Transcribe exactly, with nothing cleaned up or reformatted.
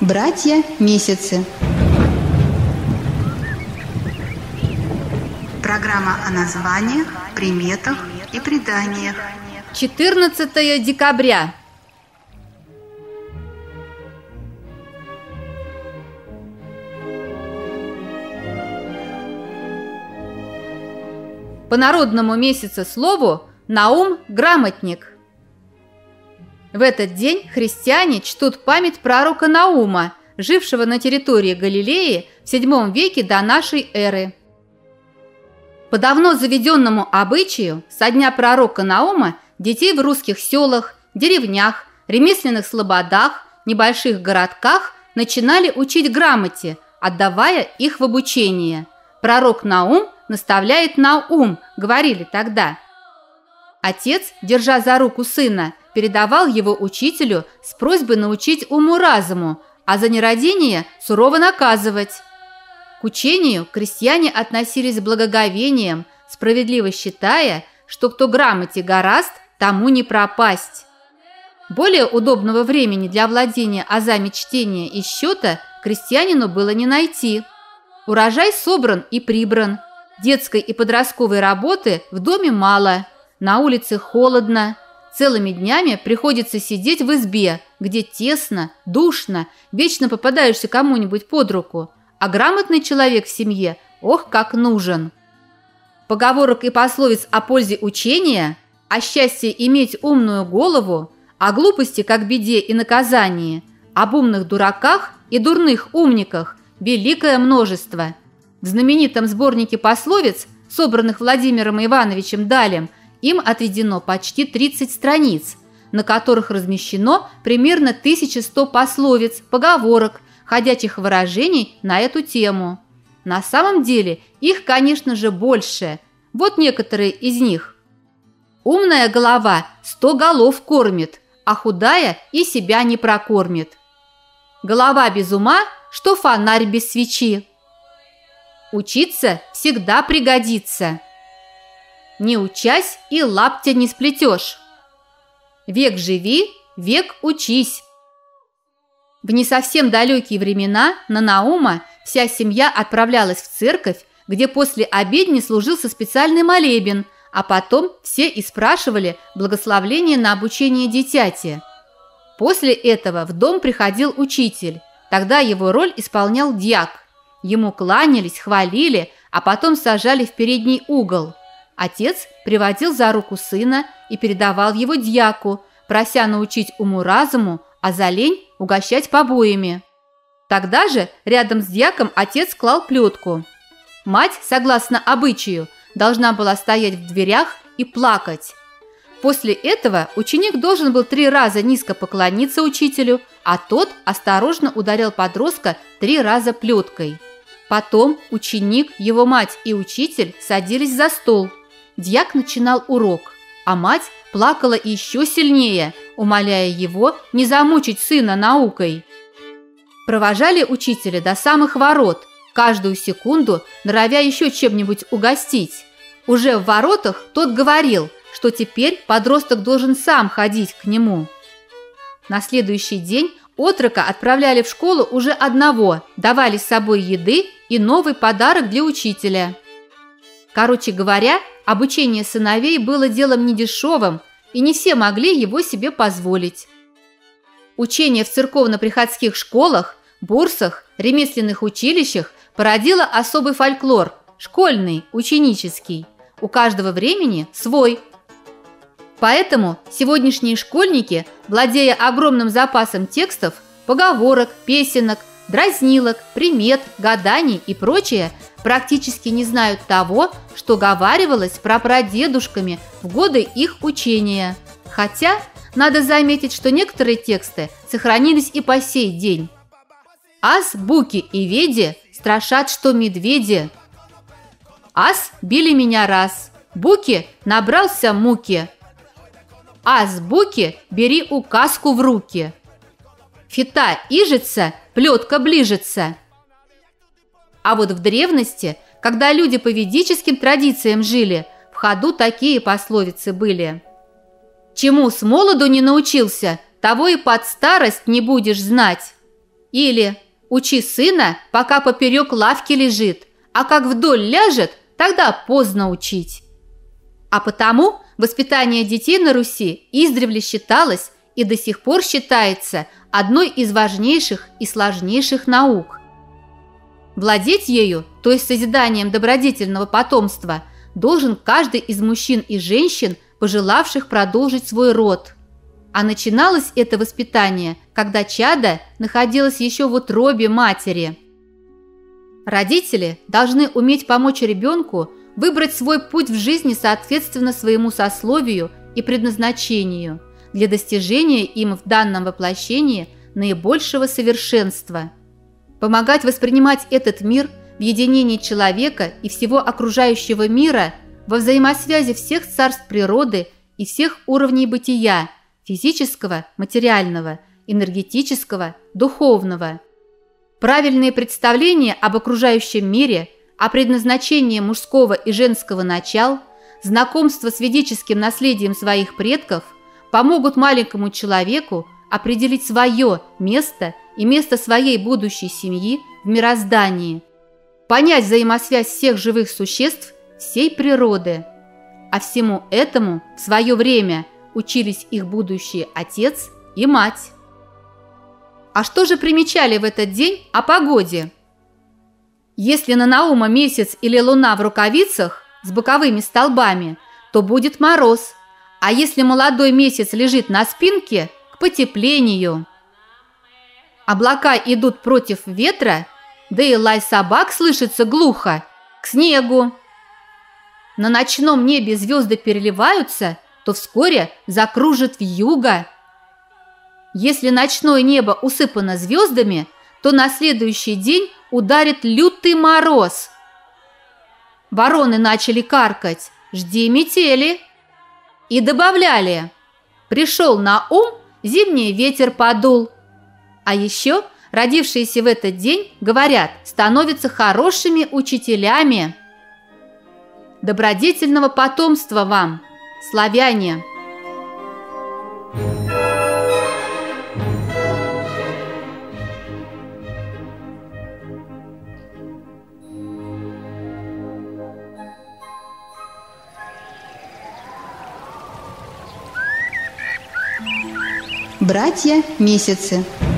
Братья Месяцы. Программа о названиях, приметах и преданиях. четырнадцатое декабря. По народному месяцеслову Наум – грамотник. В этот день христиане чтут память пророка Наума, жившего на территории Галилеи в седьмом веке до нашей эры. По давно заведенному обычаю, со дня пророка Наума детей в русских селах, деревнях, ремесленных слободах, небольших городках начинали учить грамоте, отдавая их в обучение. Пророк Наум наставляет на ум, говорили тогда. Отец, держа за руку сына, передавал его учителю с просьбой научить уму-разуму, а за нерадение сурово наказывать. К учению крестьяне относились с благоговением, справедливо считая, что кто грамоте гораст, тому не пропасть. Более удобного времени для владения азами чтения и счета крестьянину было не найти. Урожай собран и прибран, детской и подростковой работы в доме мало, на улице холодно, целыми днями приходится сидеть в избе, где тесно, душно, вечно попадаешься кому-нибудь под руку, а грамотный человек в семье, ох, как нужен. Поговорок и пословиц о пользе учения, о счастье иметь умную голову, о глупости как беде и наказании, об умных дураках и дурных умниках великое множество. В знаменитом сборнике пословиц, собранных Владимиром Ивановичем Далем, им отведено почти тридцать страниц, на которых размещено примерно тысяча сто пословиц, поговорок, ходячих выражений на эту тему. На самом деле их, конечно же, больше. Вот некоторые из них. Умная голова сто голов кормит, а худая и себя не прокормит. Голова без ума, что фонарь без свечи. Учиться всегда пригодится. Не учась и лаптя не сплетешь. Век живи, век учись. В не совсем далекие времена на Наума вся семья отправлялась в церковь, где после обедни служился специальный молебен, а потом все и спрашивали благословление на обучение дитяти. После этого в дом приходил учитель, тогда его роль исполнял дьяк. Ему кланялись, хвалили, а потом сажали в передний угол. Отец приводил за руку сына и передавал его дьяку, прося научить уму-разуму, а за лень угощать побоями. Тогда же рядом с дьяком отец клал плетку. Мать, согласно обычаю, должна была стоять в дверях и плакать. После этого ученик должен был три раза низко поклониться учителю, а тот осторожно ударял подростка три раза плеткой. Потом ученик, его мать и учитель садились за стол. Дьяк начинал урок, а мать плакала еще сильнее, умоляя его не замучить сына наукой. Провожали учителя до самых ворот, каждую секунду норовя еще чем-нибудь угостить. Уже в воротах тот говорил, что теперь подросток должен сам ходить к нему. На следующий день отрока отправляли в школу уже одного, давали с собой еды и новый подарок для учителя. Короче говоря, обучение сыновей было делом недешевым, и не все могли его себе позволить. Учение в церковно-приходских школах, бурсах, ремесленных училищах породило особый фольклор – школьный, ученический. У каждого времени свой. Поэтому сегодняшние школьники, владея огромным запасом текстов, поговорок, песенок, дразнилок, примет, гаданий и прочее, практически не знают того, что говаривалось прапрадедушками в годы их учения. Хотя, надо заметить, что некоторые тексты сохранились и по сей день. Ас, буки и веди страшат, что медведи. Ас, били меня раз, буки, набрался муки. Ас, буки, бери указку в руки. Фита ижется, плетка ближется. А вот в древности, когда люди по ведическим традициям жили, в ходу такие пословицы были. Чему с молоду не научился, того и под старость не будешь знать. Или «Учи сына, пока поперек лавки лежит, а как вдоль ляжет, тогда поздно учить». А потому воспитание детей на Руси издревле считалось и до сих пор считается одной из важнейших и сложнейших наук. Владеть ею, то есть созиданием добродетельного потомства, должен каждый из мужчин и женщин, пожелавших продолжить свой род. А начиналось это воспитание, когда чадо находилось еще в утробе матери. Родители должны уметь помочь ребенку выбрать свой путь в жизни соответственно своему сословию и предназначению для достижения им в данном воплощении наибольшего совершенства. Помогать воспринимать этот мир в единении человека и всего окружающего мира во взаимосвязи всех царств природы и всех уровней бытия – физического, материального, энергетического, духовного. Правильные представления об окружающем мире, о предназначении мужского и женского начал, знакомство с ведическим наследием своих предков помогут маленькому человеку определить свое место и место своей будущей семьи в мироздании, понять взаимосвязь всех живых существ, всей природы. А всему этому в свое время учились их будущие отец и мать. А что же примечали в этот день о погоде? Если на Наума месяц или луна в рукавицах с боковыми столбами, то будет мороз, а если молодой месяц лежит на спинке – к потеплению. Облака идут против ветра, да и лай собак слышится глухо, к снегу. На ночном небе звезды переливаются, то вскоре закружит вьюга. Если ночное небо усыпано звездами, то на следующий день ударит лютый мороз. Вороны начали каркать «Жди метели!» и добавляли «Пришел на ум, зимний ветер подул». А еще родившиеся в этот день, говорят, становятся хорошими учителями. Добродетельного потомства вам, славяне! Братья месяцы.